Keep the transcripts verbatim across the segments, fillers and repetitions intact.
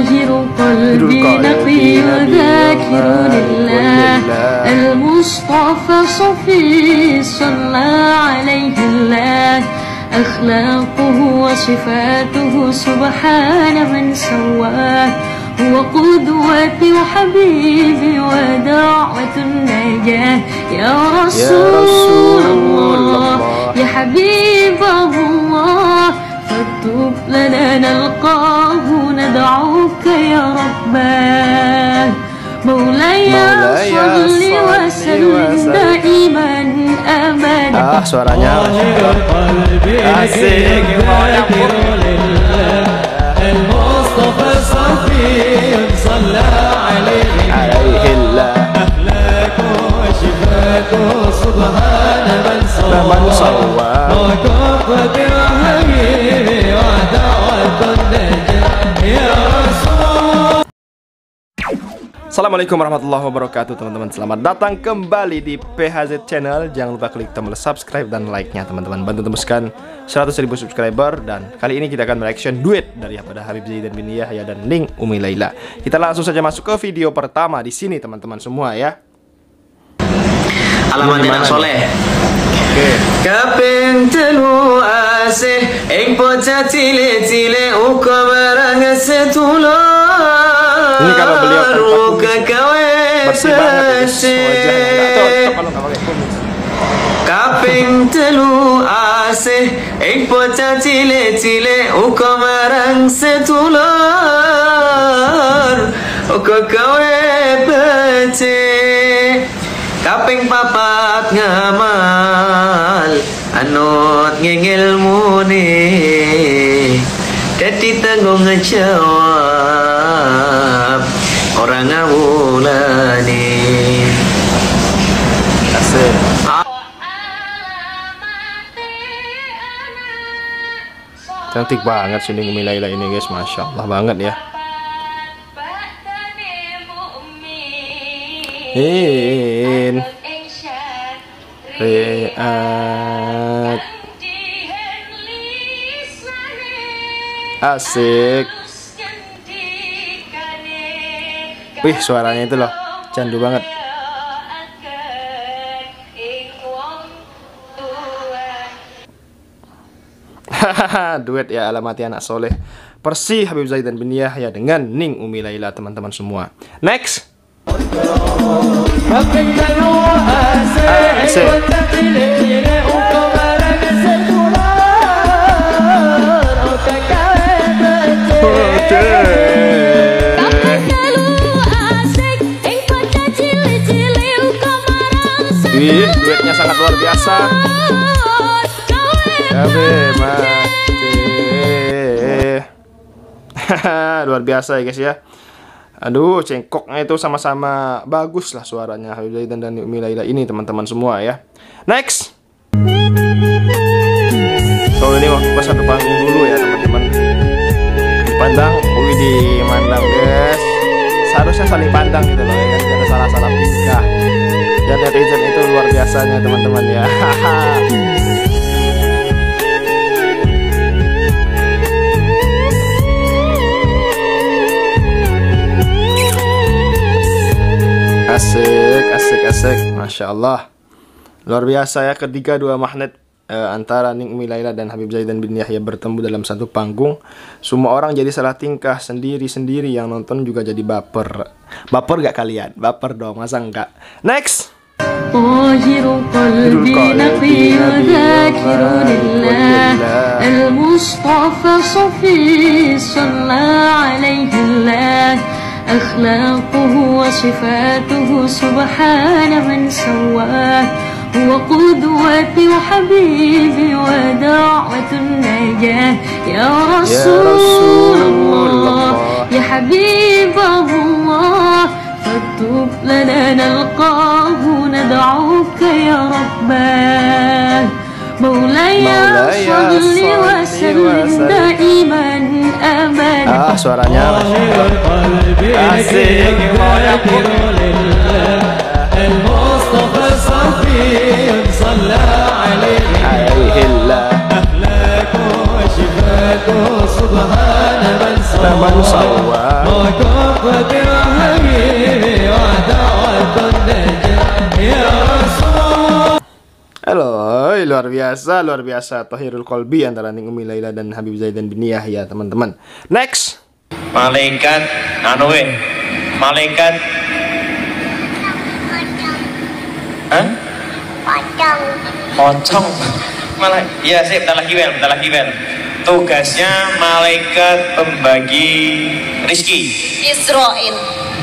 طاهر قلبي نقي ذاكر لله المصطفى صفي صلى عليه الله أخلاقه وصفاته سبحان من سواه هو قدوتي وحبيبي ودعوة النجاة يا رسول الله يا حبيب الله فاكتب لنا نلقاه ندعوك يا رباه مولاي صل وسلم دائما أبدا. Ah, suaranya asik. المصطفى صفي صلى عليه الله أهلاكه وشفاكه سبحان من سوى وكفة حبيبي ودعوة النجاة يا رسول. Assalamualaikum warahmatullahi wabarakatuh teman-teman. Selamat datang kembali di P H Z Channel. Jangan lupa klik tombol subscribe dan like-nya teman-teman. Bantu tembuskan seratus ribu subscriber. Dan kali ini kita akan mereaction duet dari Habib Zaidan bin Yahya dan Ning Umi Laila. Kita langsung saja masuk ke video pertama di sini teman-teman semua ya. Alamat anak soleh. Oke. Kaping telu asih ing bocah cilik-cilik uga marang setulur. Ini kalau beliau bersih banget ya, wajahnya nggak cocok kalau nggak pakai kumis. Kaping telu asih ing bocah cilik-cilik uga marang setulur uga gawe becik. Kaping papat ngamal anut ngilmune dadi tanggung ngejawab orang ngawulane. Asik. Cantik banget sih Ning Umi Laila ini guys, masya Allah banget ya. In Reat asik. Wih, suaranya itu loh, candu banget. Hahaha, duet ya alamati anak soleh. Persi Habib Zaidan bin Yahya dengan Ning Umi Laila teman-teman semua. Next. Asik. Wih, duetnya sangat luar biasa. Oke, luar biasa ya guys ya. Aduh, cengkoknya itu sama-sama bagus lah suaranya Habib Zaidan dan Umi Laila ini teman-teman semua ya. Next. So ini waktu pas satu panggung dulu ya teman-teman. Dipandang, wih dimandang guys. Seharusnya saling pandang gitu loh ya, jangan salah-salah tingkah. Dan netizen itu luar biasanya teman-teman ya. Asik, asik, asik, masya Allah, luar biasa ya. Ketiga dua magnet eh, antara Ning Umi Laila dan Habib Zaidan bin Yahya bertemu dalam satu panggung. Semua orang jadi salah tingkah sendiri-sendiri, yang nonton juga jadi baper. Baper gak kalian? Baper dong, masa enggak? Next. طاهر قلبي نقي ذاكر لله المصطفى صفي صلى عليه الله أخلاقه وصفاته سبحان من سواه هو قدوتي وحبيبي ودعوة النجاة يا رسول الله يا حبيب الله فاكتب لنا نلقاه ندعوك يا رباه مولاي صل وسلم دائما أبدا. Ah, suaranya asik. المصطفى صفي صلى عليه الله أهلاكه وشفاكه سبحان من من سوى وكفة الحبيب ودعوة النجاة يا رسول. Halo, luar biasa, luar biasa. Tahirul Qalbi antara Ning Umi Laila dan Habib Zaidan bin Yahya, teman-teman. Next. Malaikat, anu we, malaikat. Hah? Pocong. Pocong. Malah, ya sih, bentar lagi Ben, bentar lagi Ben. Tugasnya malaikat pembagi rizki. Israel.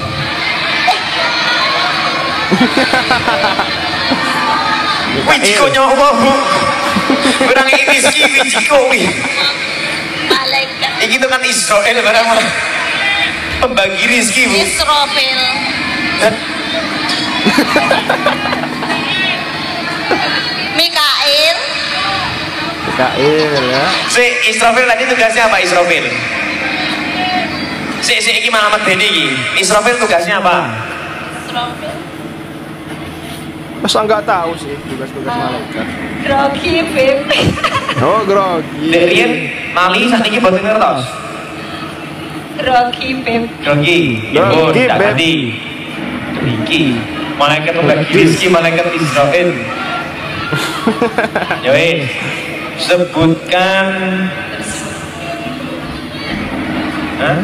Wih, jiko nyawa bu. Kurang rizki, wih jiko wih. Malaikat. Ini itu kan Israel barang malah. Pembagi rizki bu. Israfil. Mikail. Mikail ya. Si Israfil tadi tugasnya apa Israfil? Si si iki Muhammad Beni iki. Israfil tugasnya apa? Israfil. Masa nggak tahu sih tugas-tugas malaikat. Grogi Beb. Oh, grogi. Dek Rien, Mali saat ini boten ngertos. Grogi Beb. Grogi, Grogi, ibu, tak Beb. tadi. Iki, malaikat pembagi rizki, malaikat Israfil. Yoi, sebutkan. Hah?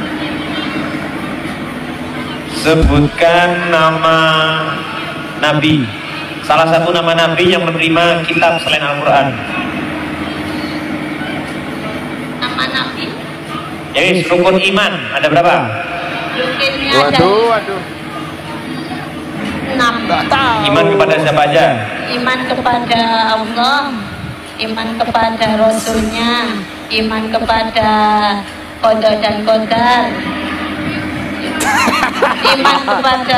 Sebutkan nama Nabi. Salah satu nama Nabi yang menerima kitab selain Al-Quran. Nama Nabi. Jadi rukun iman ada berapa? Rukunnya ada Waduh, waduh. enam. Iman kepada siapa aja? Iman kepada Allah, iman kepada Rasulnya, iman kepada qada dan qadar, iman kepada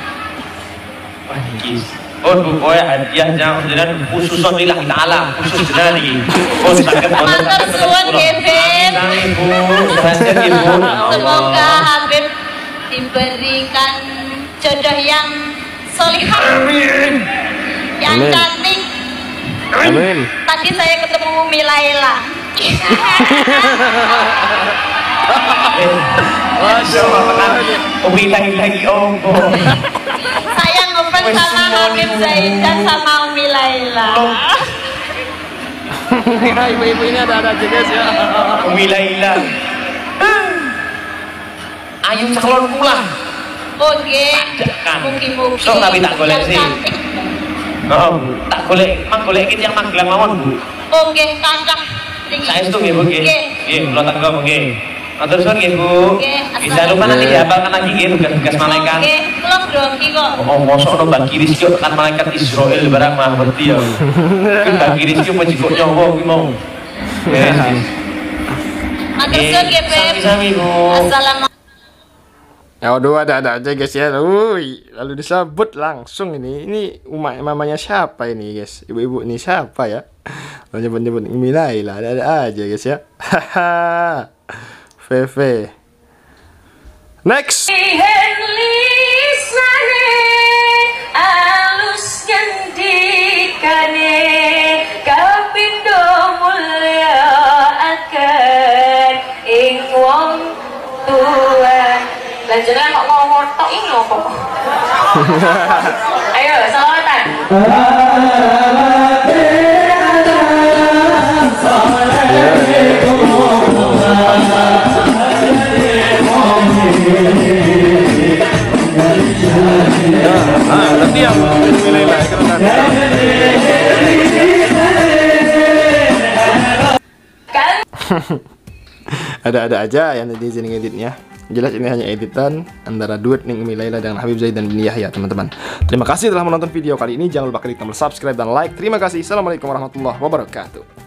Oh, pokoknya hadiah yang jenengan khususon lillahi ta'ala, khusus jenengan iki. Oh, saged wonten Matur suwun nggih, Beb. Ibu, sehat Ibu. Semoga Habib diberikan jodoh yang solihah, yang Amin. cantik. Amin. Tadi saya ketemu Umi Laila. Waduh, Umi lagi-lagi oh. Saya ngefans sama Habib Zaidan sama Umi Laila. Ibu-ibu ini ada-ada juga sih. Umi Laila. Ayo calon pulang. Oke, Kan. mugi-mugi. Sok tapi tak golek yang sih. cantik. Oh, tak golek, mang golek iki yang Magelang mawon, Bu. Oke, kancah. Saestu nggih, Bu nggih. Nggih. Nggih, kula tangga nggih. Matur suwun nggih, Bu. Nggih, Bisa lupa nanti dihafalkan lagi nggih tugas-tugas malaikat. Oke, kula grogi kok. Oh, mosok ono bagi rizki tekan malaikat Israel barang mah berarti ya. Kuwi bagi rizki apa jikok nyawa kuwi mau. Yes. Matur suwun nggih, Beb. Sami-sami, Bu. Assalamualaikum. Ya udah ada-ada aja guys ya. Wih, lalu disebut langsung ini. Ini umat mamanya siapa ini guys? Ibu-ibu ini siapa ya? Lalu nyebut-nyebut Umi Laila, ada-ada aja guys ya. Haha. Feve. Next. Jangan kok ngomong tok ini apa? Ayo, salawatan. Ah, nanti yang Umi Laila ada-ada aja yang netizen ngeditnya. Jelas ini hanya editan antara duet Ning Umi Laila dengan Habib Zaidan bin Yahya, teman-teman. Terima kasih telah menonton video kali ini. Jangan lupa klik tombol subscribe dan like. Terima kasih. Assalamualaikum warahmatullahi wabarakatuh.